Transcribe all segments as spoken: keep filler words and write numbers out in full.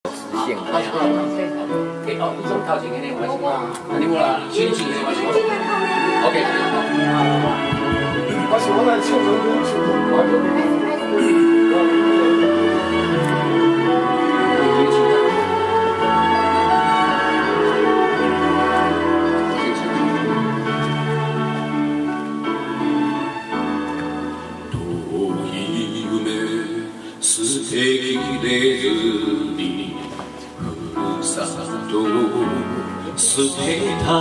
磁性。 他是多少？可以哦，你这种套钱肯定没关系嘛。那你我啦，心情没关系。OK。 我是我来唱歌，唱歌，我就。 捨てきれずにふるさとを捨てた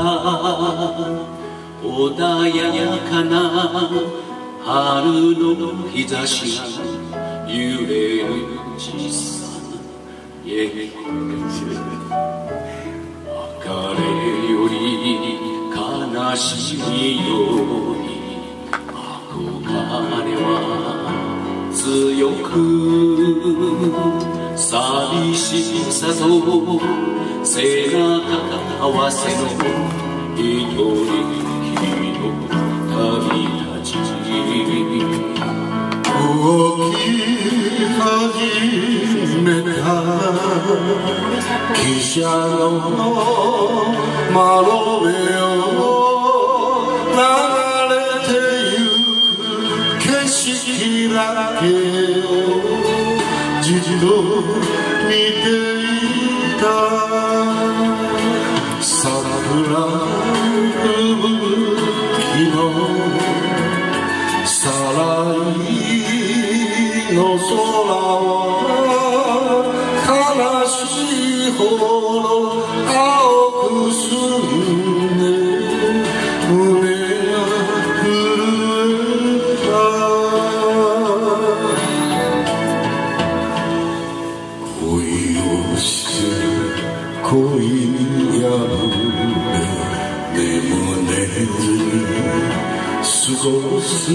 穏やかな春の日差しが揺れる小さな家別れより悲しみより憧れは強く寂しさと背中合わせの一人きりの旅立ち動き始めた汽車の窓辺を流れてゆく景色だけをじっと見ていた桜吹雪のさらいの空は悲しいほど青く澄んで胸が震えた恋をして恋破れ眠れずに過ごす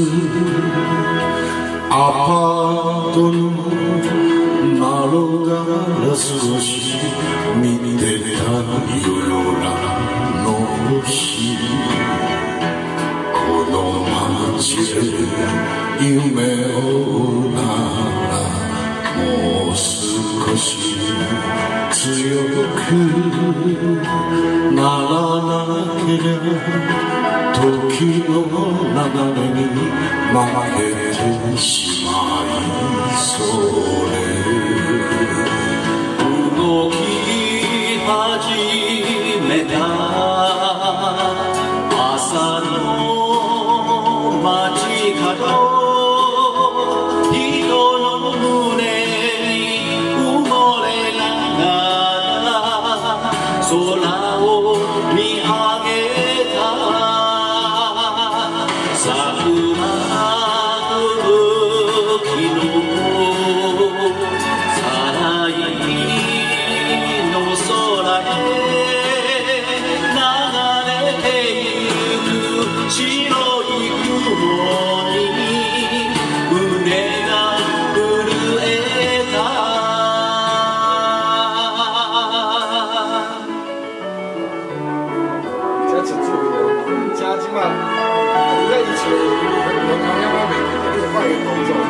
アパートの窓ガラス越し見てた夜空の星この街で夢を追うならもう少し強くならなけりゃ時の流れに負けてしまいそうで動き始めた朝の街角人の胸に埋もれながら空を見上げた桜吹雪のさらいの空へ流れてゆく白い雲に胸が震えた这真注意了，加金嘛，你在以前我旁边我每天一块一工作。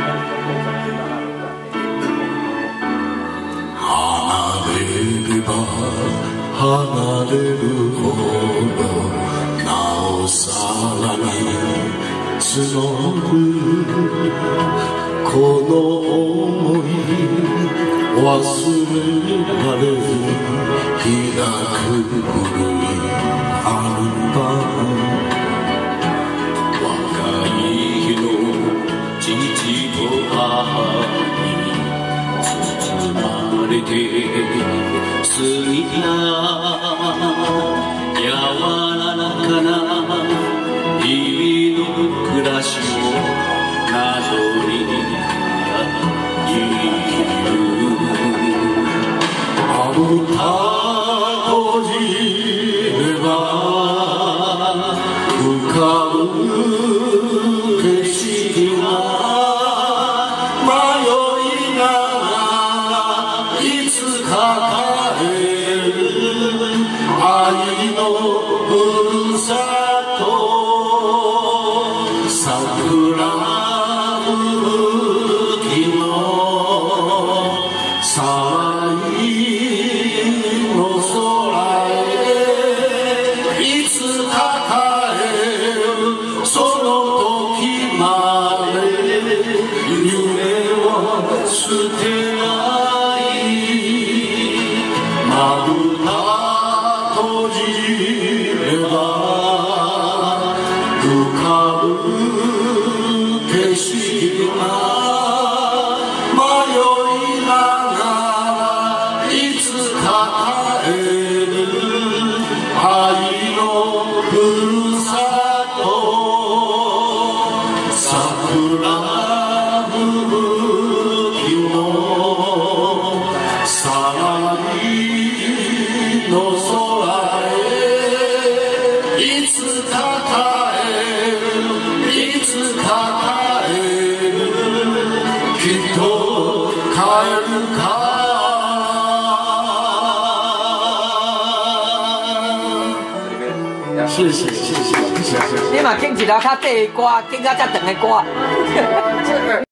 離れれば離れるほどなおさらに募るこの想い忘れられず開く古い春晩若い日の父と母に包まれて過ぎた柔らかな日々の暮らしを謎に生きるあぶた閉じれば浮かぶ景色が迷いながらいつか帰る愛のふるさと桜吹雪のさらいえる愛のふるさと桜吹雪のさらにの空へいつか帰るいつか帰るきっと帰るから谢谢谢谢谢谢。 你嘛揀一條較短的歌，揀較較長的歌。